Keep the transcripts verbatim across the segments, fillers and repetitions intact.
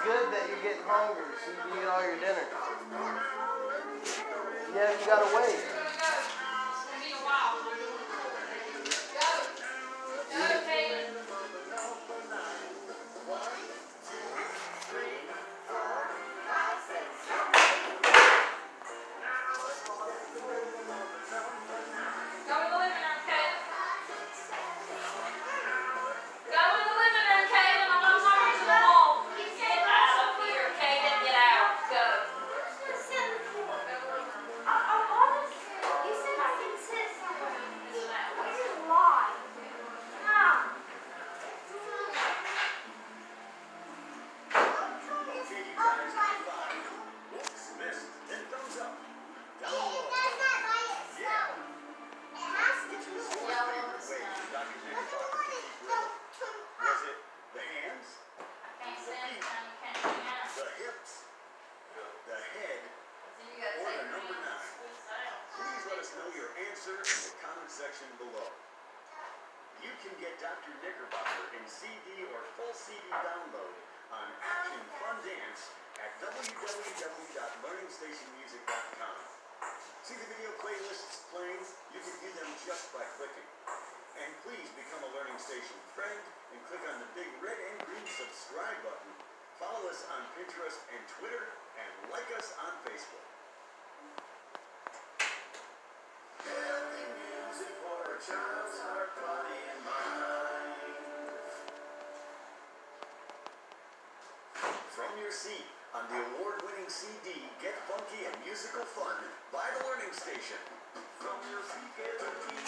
good that you're getting hungry so you can eat all your dinner. Yeah, you gotta wait. Section below. You can get Doctor Knickerbocker in C D or full C D download on Action Fun Dance at w w w dot learning station music dot com. See the video playlists playing? You can view them just by clicking. And please become a Learning Station friend and click on the big red and green subscribe button. Follow us on Pinterest and Twitter and like us on Facebook. Child's heart, body, and mind. From your seat on the award-winning C D, Get Funky and Musical Fun by the Learning Station. From your seat, get the key.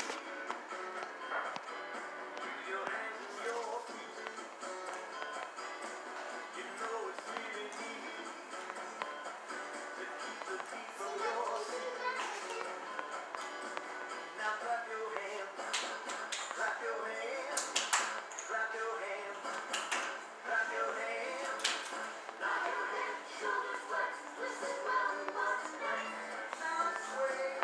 With your hands and your feet. You know it's really easy to keep the beat from your seat. Now clap your hands. Clap your hands, clap your hands, clap your hands, nod your head, shoulders flex, listen well and what's next, now sway.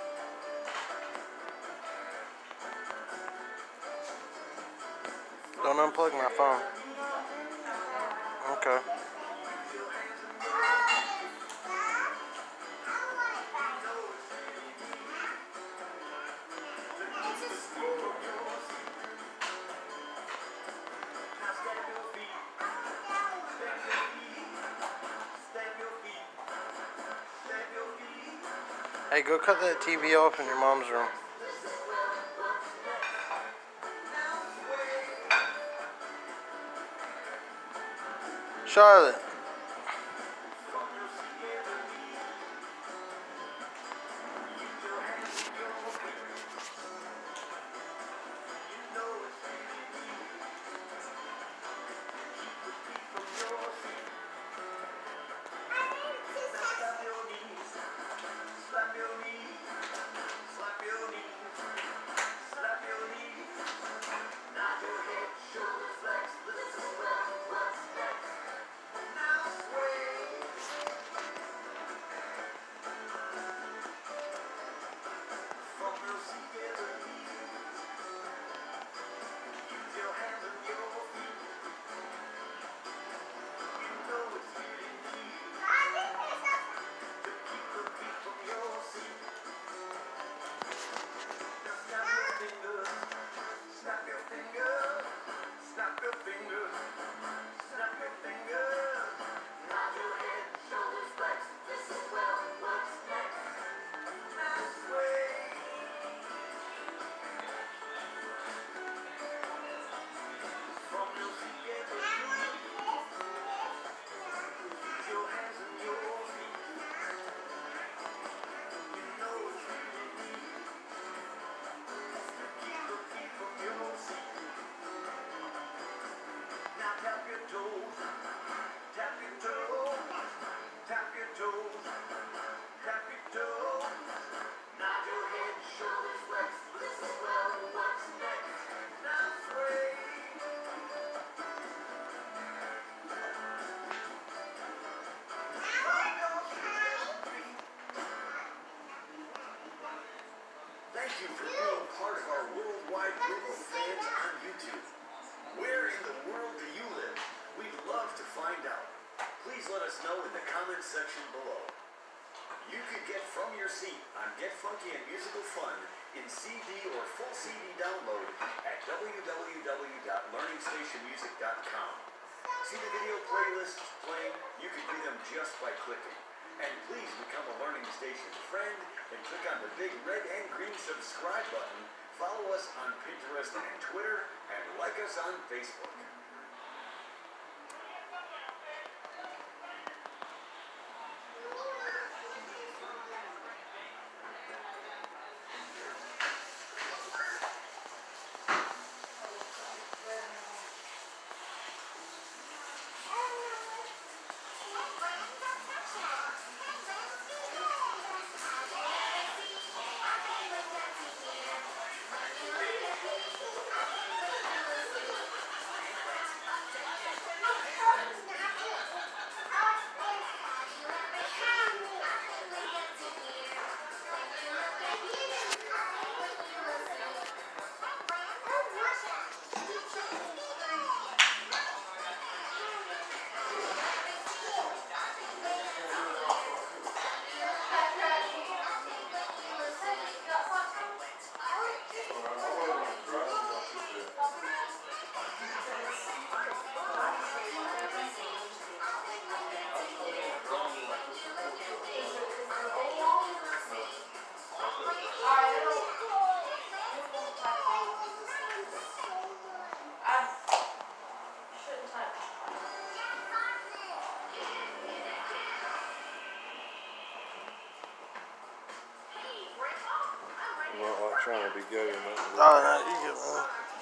Don't unplug my phone. Okay. Hey, go cut that T V off in your mom's room. Charlotte. Thank you for being part of our worldwide group of fans on YouTube. Where in the world do you live? We'd love to find out. please let us know in the comments section below. You could get From Your Seat on Get Funky and Musical Fun in C D or full C D download at w w w dot learning station music dot com. See the video playlists playing? You can do them just by clicking. And please become a Learning Station friend and click on the big red and green subscribe button. Follow us on Pinterest and Twitter, and like us on Facebook. I'm not trying to be gay or nothing. Oh, no, you good, man.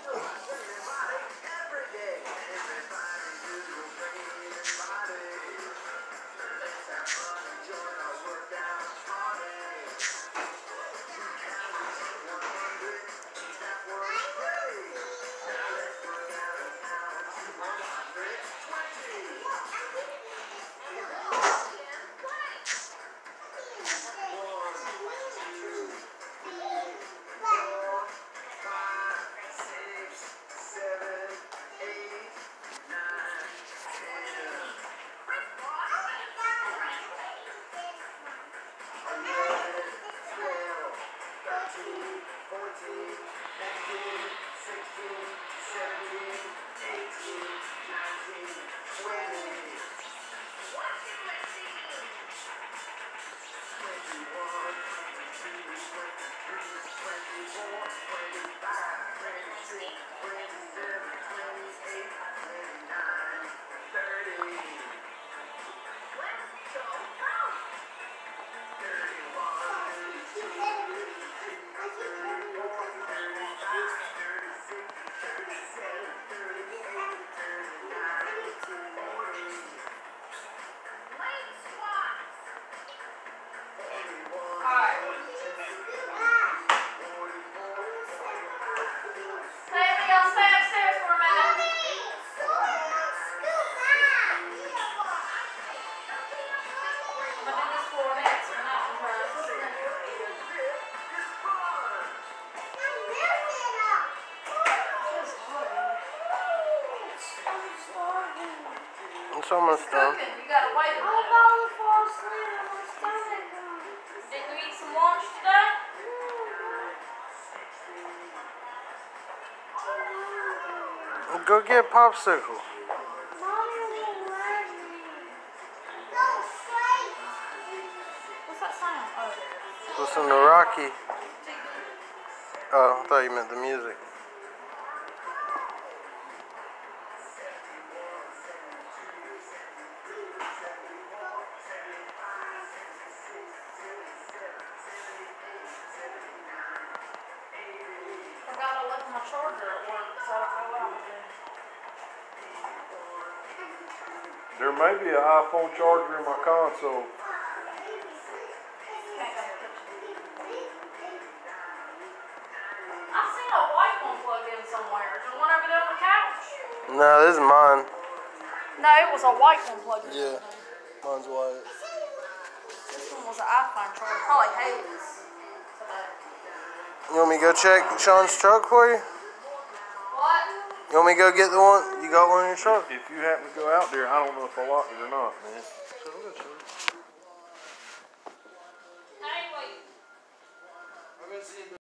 It's almost done. You gotta wait a minute. I'm about to fall asleep on my stomach. Did you eat some lunch today? Go get a popsicle. Mommy won't let me. What's that sound? Oh. Listen to Rocky. Oh, I thought you meant the music. Forgot I left my charger at work, so I don't know what I'm gonna do. There may be an iPhone charger in my console. I seen a white one plugged in somewhere. Is there one over there on the couch? No, this is mine. No, it was a white one plugged in. Yeah, mine's white. This one was an iPhone charger. Probably Haley's. You want me to go check Sean's truck for you? What? You want me to go get the one? You got one in your truck? If you happen to go out there, I don't know if I locked it or not, man.